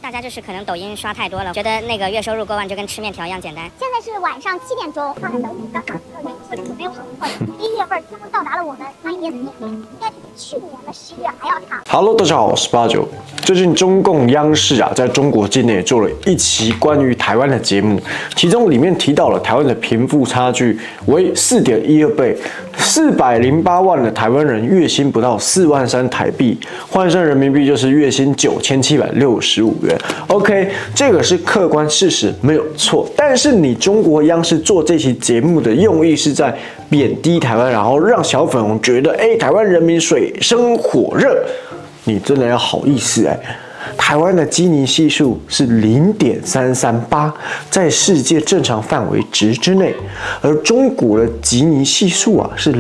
大家就是可能抖音刷太多了，觉得那个月收入过万就跟吃面条一样简单。 现在是晚上7点钟，看等你刚好没有很快，1月份几乎到达了我们那一年的年龄，应该比去年的11月还要长。 Hello， 大家好，我是89。最近中共央视在中国境内做了一期关于台湾的节目，其中里面提到了台湾的贫富差距为4.12倍，408万的台湾人月薪不到4万3台币，换算人民币就是月薪9765元。OK， 这个是客观事实，没有错。但是你中国央视做这期节目的用意是在贬低台湾，然后让小粉红觉得，台湾人民水深火热。你真的要好意思台湾的基尼系数是0.338，在世界正常范围值之内，而中国的基尼系数是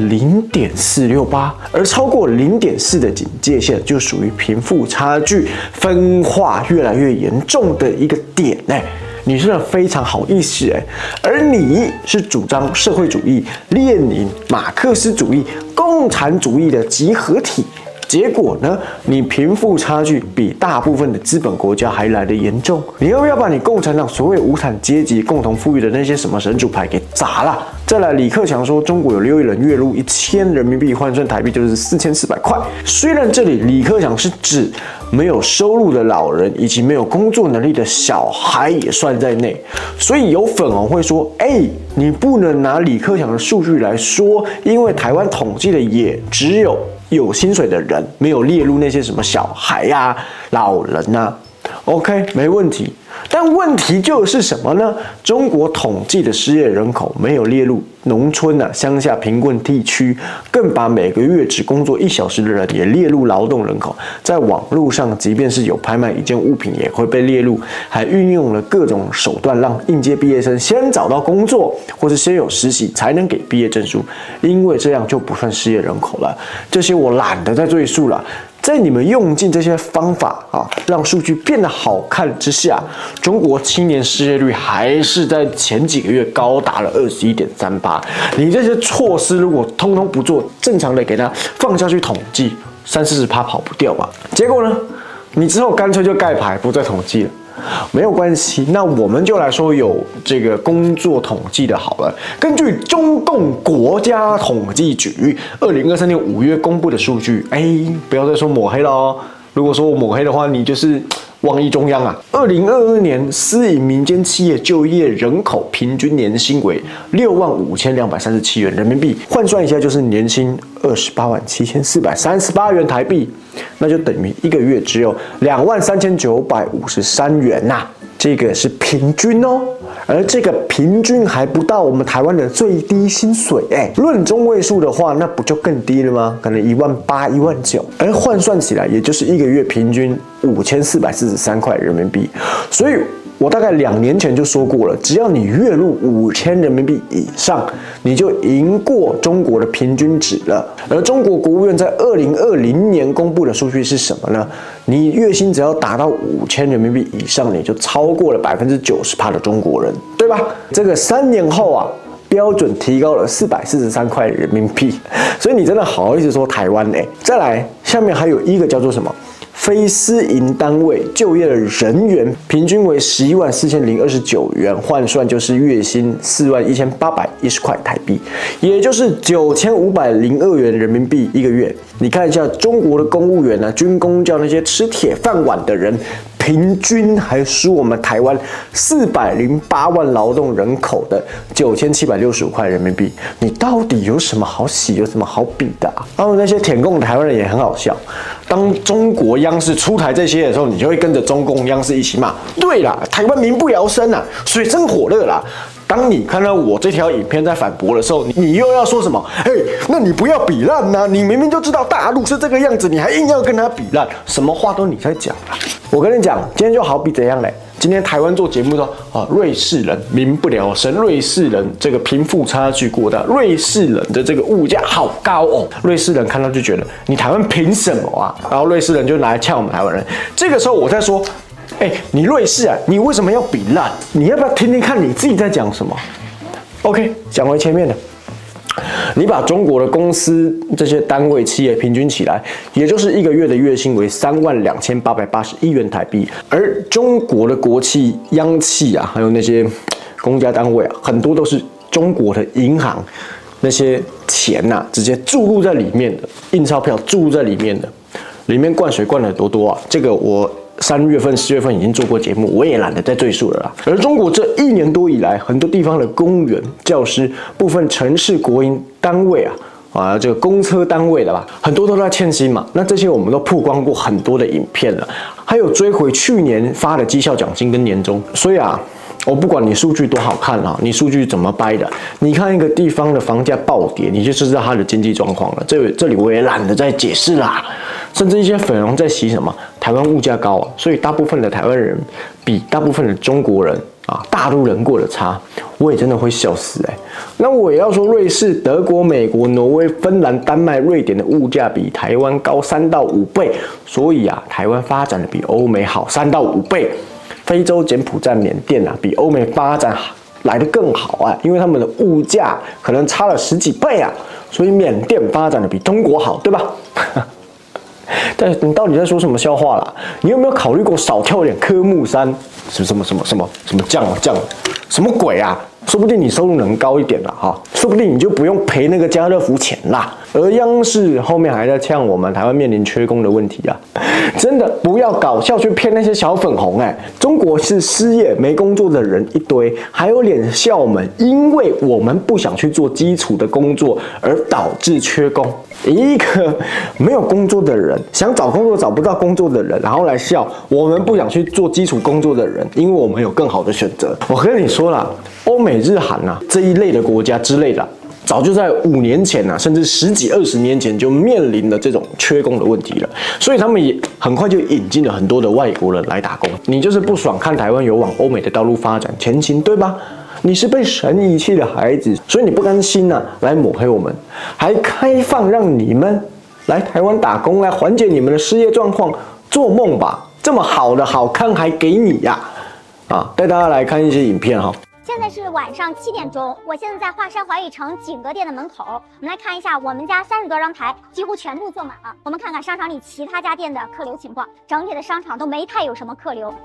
0.468，而超过0.4的警戒线就属于贫富差距分化越来越严重的一个点你真的非常好意思而你是主张社会主义、列宁、马克思主义、共产主义的集合体。结果呢？你贫富差距比大部分的资本国家还来得严重。你要不要把你共产党所谓无产阶级共同富裕的那些什么神主牌给砸了？再来，李克强说中国有6亿人月入1000人民币，换算台币就是4400块。虽然这里李克强是指没有收入的老人以及没有工作能力的小孩也算在内，所以有粉红会说，你不能拿李克强的数据来说，因为台湾统计的也只有薪水的人，没有列入那些什么小孩老人OK， 没问题。但问题就是什么呢？中国统计的失业人口没有列入农村乡下贫困地区，更把每个月只工作1小时的人也列入劳动人口。在网络上，即便是有拍卖一件物品，也会被列入，还运用了各种手段，让应届毕业生先找到工作，或是先有实习才能给毕业证书，因为这样就不算失业人口了。这些我懒得再赘述了。在你们用尽这些方法让数据变得好看之下，中国青年失业率还是在前几个月高达了21.38%。你这些措施如果通通不做，正常的给它放下去统计，30-40%跑不掉吧？结果呢，你之后干脆就盖牌不再统计了。没有关系，那我们就来说有这个工作统计的好了。根据中共国家统计局2023年5月公布的数据，不要再说抹黑了哦。如果说我抹黑的话，你就是妄议中央2022年私营民间企业就业人口平均年薪为65237元人民币，换算一下就是年薪287438元台币，那就等于一个月只有23953元这个是平均哦，而这个平均还不到我们台湾的最低薪水论中位数的话，那不就更低了吗？可能18000、19000，而换算起来，也就是一个月平均5443块人民币。所以我大概2年前就说过了，只要你月入5000人民币以上，你就赢过中国的平均值了。而中国国务院在2020年公布的数据是什么呢？你月薪只要达到5000人民币以上，你就超过了90%的中国人，对吧？这个3年后标准提高了443块人民币，所以你真的好意思说台湾再来，下面还有一个叫做什么？非私营单位就业的人员平均为114029元，换算就是月薪41810块台币，也就是9502元人民币一个月。你看一下中国的公务员军公教那些吃铁饭碗的人，平均还输我们台湾408万劳动人口的9765块人民币。你到底有什么好喜，有什么好比的他们那些舔共的台湾人也很好笑，当中国央视出台这些的时候，你就会跟着中共央视一起骂。对啦，台湾民不聊生水深火热啦。当你看到我这条影片在反驳的时候，你又要说什么？那你不要比烂你明明就知道大陆是这个样子，你还硬要跟他比烂，什么话都你在讲我跟你讲，今天就好比怎样嘞？今天台湾做节目说瑞士人民不聊生，瑞士人这个贫富差距过大，瑞士人的这个物价好高瑞士人看到就觉得你台湾凭什么然后瑞士人就拿来呛我们台湾人。这个时候我在说，你瑞士你为什么要比烂？你要不要听听看你自己在讲什么 ？OK， 讲回前面的。 你把中国的公司这些单位企业平均起来，也就是一个月的月薪为32881元台币。而中国的国企、央企啊，还有那些公家单位啊，很多都是中国的银行那些钱呐、直接注入在里面的，印钞票注入在里面的，里面灌水灌了多多啊！这个我3月份、4月份已经做过节目，我也懒得再赘述了啦。而中国这1年多以来，很多地方的公务员、教师、部分城市国营单位这个公车单位的吧，很多都在欠薪嘛。那这些我们都曝光过很多的影片了，还有追回去年发的绩效奖金跟年终。所以我不管你数据多好看你数据怎么掰的，你看一个地方的房价暴跌，你就知道它的经济状况了。这里我也懒得再解释啦。甚至一些粉红在洗什么台湾物价高所以大部分的台湾人比大部分的中国人大陆人过得差，我也真的会笑死那我也要说，瑞士、德国、美国、挪威、芬兰、丹麦、瑞典的物价比台湾高3到5倍，所以台湾发展的比欧美好3到5倍。非洲、柬埔寨、缅甸比欧美发展来得更好因为他们的物价可能差了10几倍所以缅甸发展的比中国好，对吧？但你到底在说什么笑话啦？你有没有考虑过少跳点科目3？什么降什么鬼啊？说不定你收入能高一点啦说不定你就不用赔那个家乐福钱啦。而央视后面还在呛我们台湾面临缺工的问题真的不要搞笑去骗那些小粉红中国是失业没工作的人一堆，还有脸笑我们因为我们不想去做基础的工作而导致缺工。一个没有工作的人，想找工作找不到工作的人，然后来笑我们不想去做基础工作的人，因为我们有更好的选择。我跟你说啦，欧美日韩这一类的国家之类的，早就在5年前甚至10几20年前就面临了这种缺工的问题了，所以他们也很快就引进了很多的外国人来打工。你就是不爽看台湾有往欧美的道路发展前行，对吧？你是被神遗弃的孩子，所以你不甘心来抹黑我们，还开放让你们来台湾打工，来缓解你们的失业状况，做梦吧！这么好的好康还给你带大家来看一些影片现在是晚上7点钟，我现在在华山华宇城景德店的门口，我们来看一下我们家30多张台几乎全部坐满了。我们看看商场里其他家店的客流情况，整体的商场都没太有什么客流。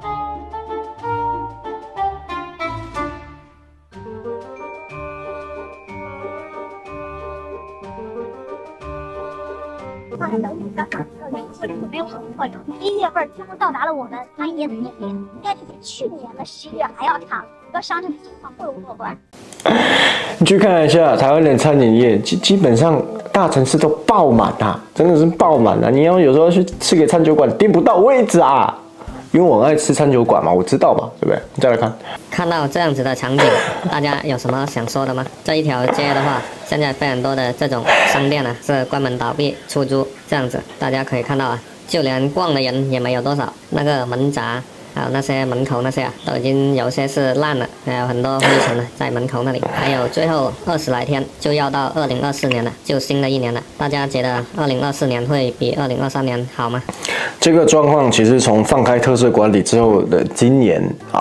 没有什么客流，1月份几乎到达了我们餐饮业的年龄，应该是比去年的11月还要差。这商场的情况会不乐观？ 你去看一下台湾的餐饮业，基本上大城市都爆满真的是爆满你要有时候去吃个餐酒馆订不到位置因为我爱吃餐酒馆嘛，我知道嘛，对不对？你再来看到这样子的场景，大家有什么想说的吗？这一条街的话，现在非常多的这种商店是关门倒闭、出租这样子，大家可以看到就连逛的人也没有多少，那个门闸还有那些门口那些都已经有些是烂了，还有很多灰尘在门口那里，还有最后20来天就要到2024年了，就新的一年了。大家觉得2024年会比2023年好吗？ 这个状况其实从放开特色管理之后的今年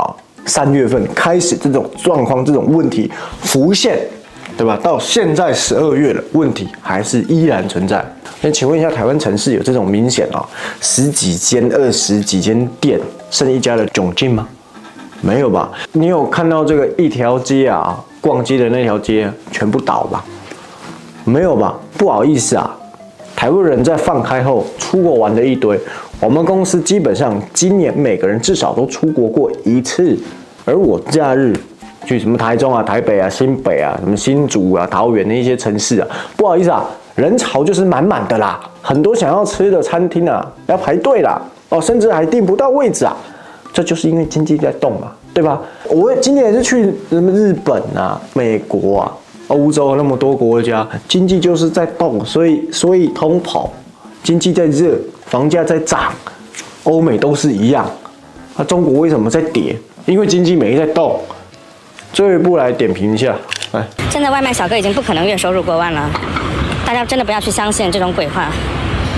3月份开始，这种状况、这种问题浮现，对吧？到现在12月了，问题还是依然存在。那请问一下，台湾城市有这种明显10几间、20几间店剩一家的窘境吗？没有吧？你有看到这个一条街逛街的那条街全部倒吧？没有吧？不好意思台湾人在放开后出国玩的一堆，我们公司基本上今年每个人至少都出国过1次，而我假日去什么台中台北新北什么新竹桃园的一些城市不好意思人潮就是满满的啦，很多想要吃的餐厅要排队啦，甚至还订不到位置这就是因为经济在动嘛，对吧？我今年也是去什么日本美国欧洲那么多国家，经济就是在动，所以通膨，经济在热，房价在涨，欧美都是一样。中国为什么在跌？因为经济没在动。最后一步来点评一下， 现在外卖小哥已经不可能月收入过万了，大家真的不要去相信这种鬼话。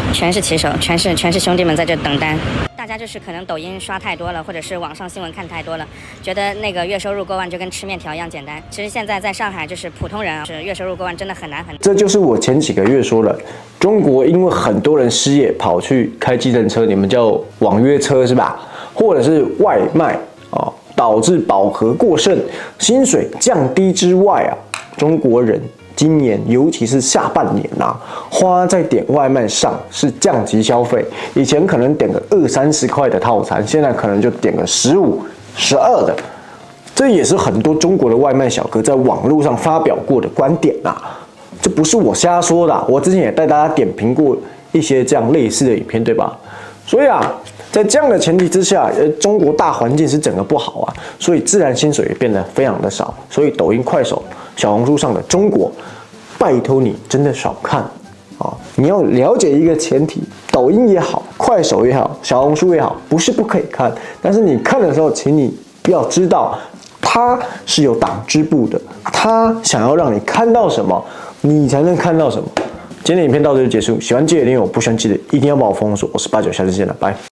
全是骑手，全是兄弟们在这等单。大家就是可能抖音刷太多了，或者是网上新闻看太多了，觉得那个月收入过万就跟吃面条一样简单。其实现在在上海，就是普通人啊，是月收入过万真的很难很难。 这就是我前几个月说了，中国因为很多人失业，跑去开计程车，你们叫网约车是吧？或者是外卖啊，导致饱和过剩，薪水降低之外啊，中国人今年尤其是下半年花在点外卖上是降级消费。以前可能点个20-30块的套餐，现在可能就点个15、12的。这也是很多中国的外卖小哥在网络上发表过的观点这不是我瞎说的我之前也带大家点评过一些这样类似的影片，对吧？所以在这样的前提之下，中国大环境是整个不好所以自然薪水也变得非常的少。所以抖音、快手、小红书上的中国，拜托你真的少看你要了解一个前提，抖音也好，快手也好，小红书也好，不是不可以看，但是你看的时候，请你要知道，它是有党支部的，它想要让你看到什么，你才能看到什么。今天的影片到这就结束，喜欢记得订阅我，不喜欢记得一定要把我封锁。我是89，下次见了，拜。